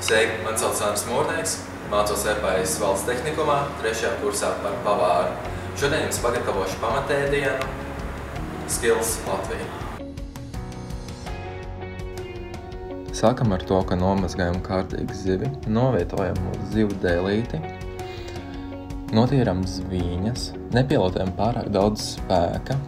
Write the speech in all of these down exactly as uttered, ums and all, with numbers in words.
Sveiki, man sauc Sānis Mūrnieks, mācos E P A S valsts tehnikumā, trešajā kursā par pavāru. Šodien jums pagatavošu pamatēdienu Skills Latvija. Sākam ar to, ka nomazgājam kārtīgi zivi, novietojam uz zivu dēlīti, notīram zvīņas, nepielietojam pārāk daudz spēka.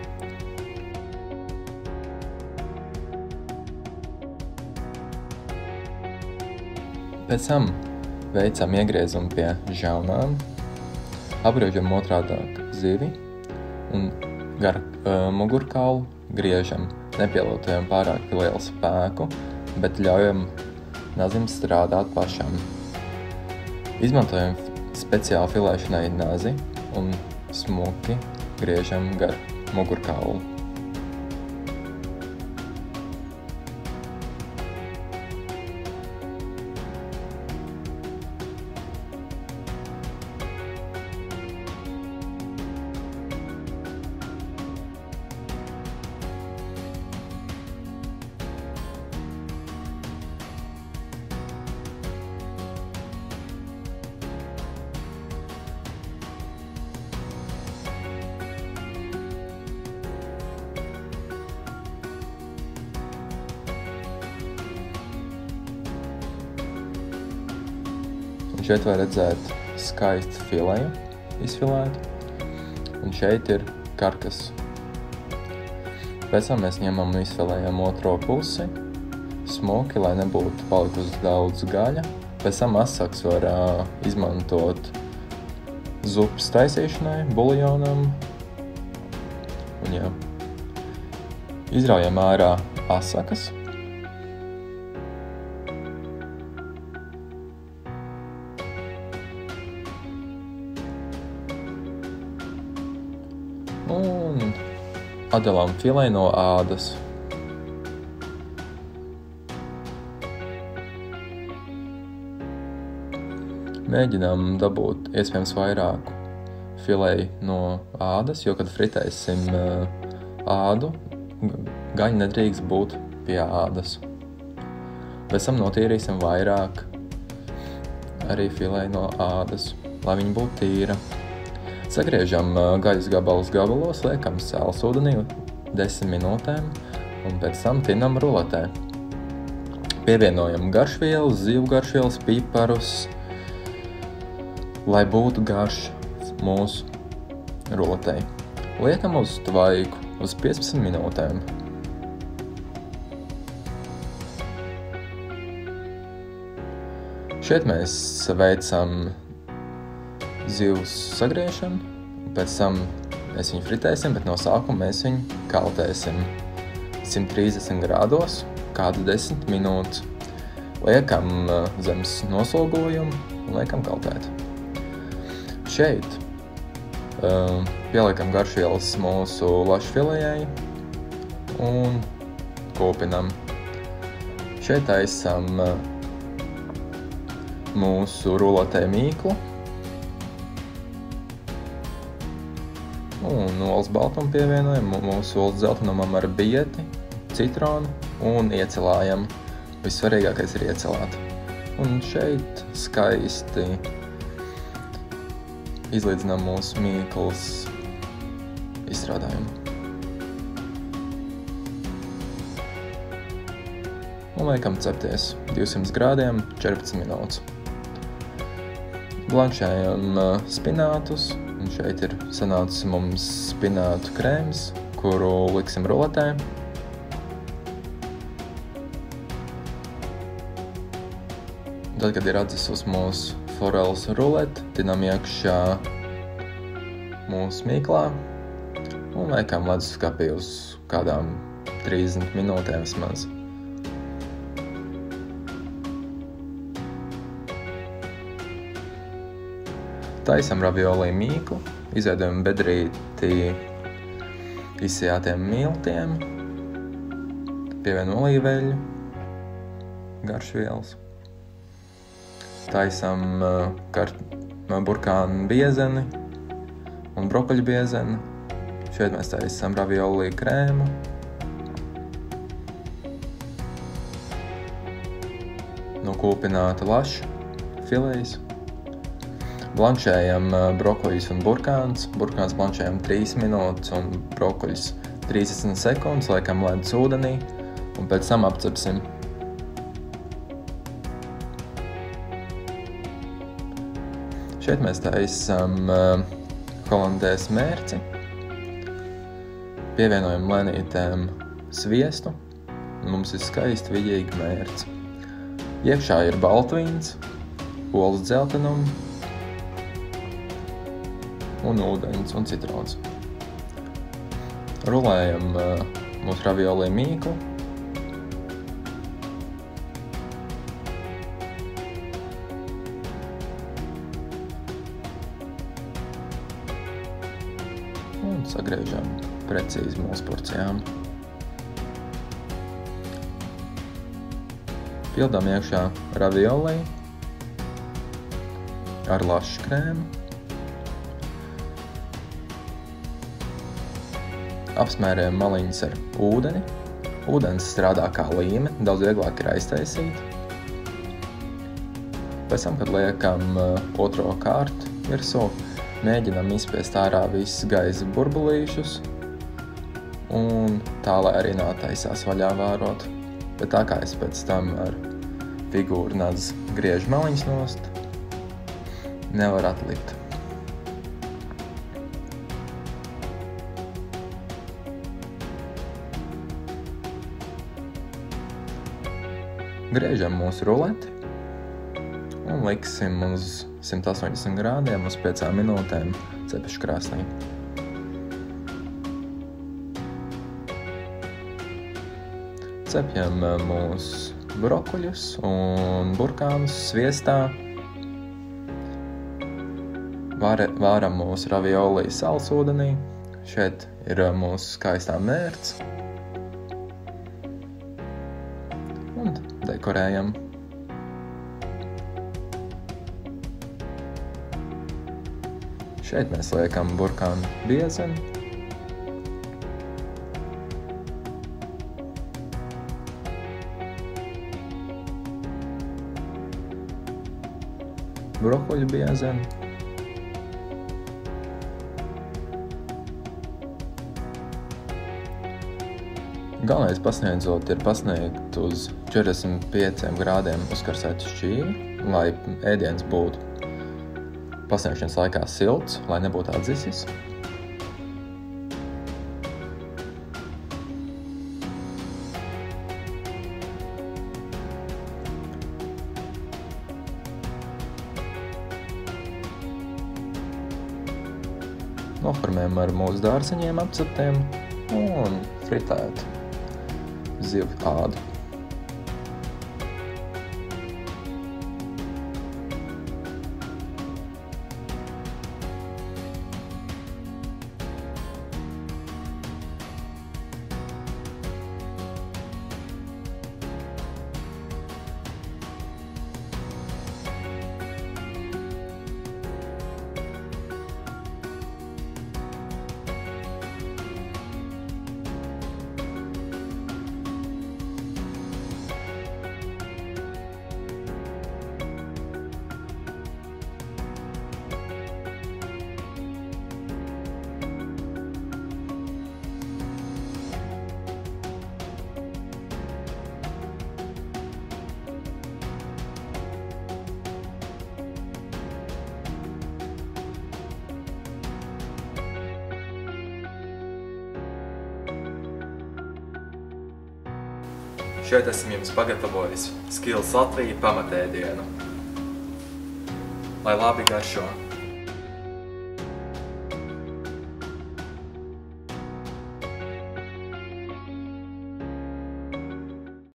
Pēc tam veicam iegriezumu pie žaunām, apgriežam otrādāk zivi un gar uh, mugurkaulu griežam. Nepielietojam pārāk lielu spēku, bet ļaujam nazim strādāt pašam. Izmantojam speciāli filēšanai nazi un smuki griežam gar mugurkaulu. Un šeit var redzēt skaistu fileju izfilētu, un šeit ir karkas. Pēc tam mēs ņemam un izfilējam otro pusi, smuki, lai nebūtu palikusi daudz gaļa. Pēc tam asaks var uh, izmantot zupas taisīšanai, buljonam. Un jā, izraujam ārā asakas. Un atdalām filē no ādas. Mēģinām dabūt iespējams vairāku filē no ādas, jo, kad fritēsim ādu, gaļa nedrīkst būt pie ādas. Pēc tam notīrīsim vairāk arī filē no ādas, lai viņa būtu tīra. Sagriežam gaļas gabalus gabalos, liekam sāls ūdenī desmit minūtēm un pēc tam tinam ruletē. Pievienojam garšvielas, zivu garšvielas, piparus, lai būtu garš mūsu ruletē. Liekam uz tvaiku uz piecpadsmit minūtēm. Šeit mēs veicam zivs sagriešanu, pēc tam mēs viņu fritēsim, bet no sākuma mēs viņu kaltēsim simt trīsdesmit grādos kādu desmit minūtes. Liekam zemes noslogojuma un liekam kaltēt. Šeit uh, pieliekam garšvielas mūsu lašfilējai un kūpinam. Šeit taisam uh, mūsu ruletē mīklu un olas baltumu pievienojam, mūsu olas dzeltenumam ar bieti, citronu un iecelājam. Vissvarīgākais ir iecelāt. Un šeit skaisti izlīdzinām mūsu mīklas izstrādājumu. Un liekam cepties divsimt grādiem četrpadsmit minūtes. Blanšējam spinātus. Un šeit ir sanācis mums spinātu krēms, kuru liksim ruletē. Tad, kad ir atdzisus mūsu foreles rulete, tinam iekšā mūsu mīklā un liekam leduskapī uz kādām trīsdesmit minūtēm vismaz. Taisam ravioli mīklu, izveidojam bedrīti izsijātiem miltiem, pievienojam olīveļu, garšvielas. Taisam kart, burkānu biezeni un brokoļu biezeni. Šeit mēs taisam ravioli krēmu. nokūpināta laša filejas. Blanšējam brokoļus un burkāns. Burkāns blanšējam trīs minūtes un brokoļus trīsdesmit sekundes, liekam ledus ūdenī un pēc tam apcepsim. Šeit mēs taisam uh, holandēs mērci. Pievienojam lēnītēm sviestu. Mums ir skaisti vidīgi mērci. Iekšā ir baltvīns, olas dzeltenumi un ūdeņs un citrons. Rulējam uh, mūsu ravioli mīklu. Un sagriežam precīzi mūsu porcijām. Pildām iekšā ravioli ar lašu krēmu. Apsmērējam maliņas ar ūdeni. Ūdens strādā kā līme, daudz vieglāk ir aiztaisīt. Pēc tam, kad liekam otro kārtu virsū, mēģinam izspiest ārā visus gaisa burbulīšus un tā, lai arī nav taisās vaļā vārot. Bet tā kā es pēc tam ar figūru naz griežu maliņas nost, nevar atlikt. Griežam mūsu ruleti un liksim uz simt astoņdesmit grādiem uz piecām minūtēm cepešu krāsnī. Cepjam mūsu brokoļus un burkānus sviestā. Vāre, vāram mūsu ravioli sāls ūdenī. Šeit ir mūsu skaistā mērce. Un dekorējam. Šeit mēs liekam burkānu biezeni. Brokoļu biezeni. Galvenais pasniedzot ir pasniegt uz četrdesmit pieciem grādiem uzkarsētu šķīvi, lai ēdiens būtu pasniegšanas laikā silts, lai nebūtu atdzisis. Noformējam ar mūsu dārziņiem apceptiem un fritētu zivju ādu. Šeit esam jums pagatavojis Skills Latvija pamatēdienu. Lai labi garšo!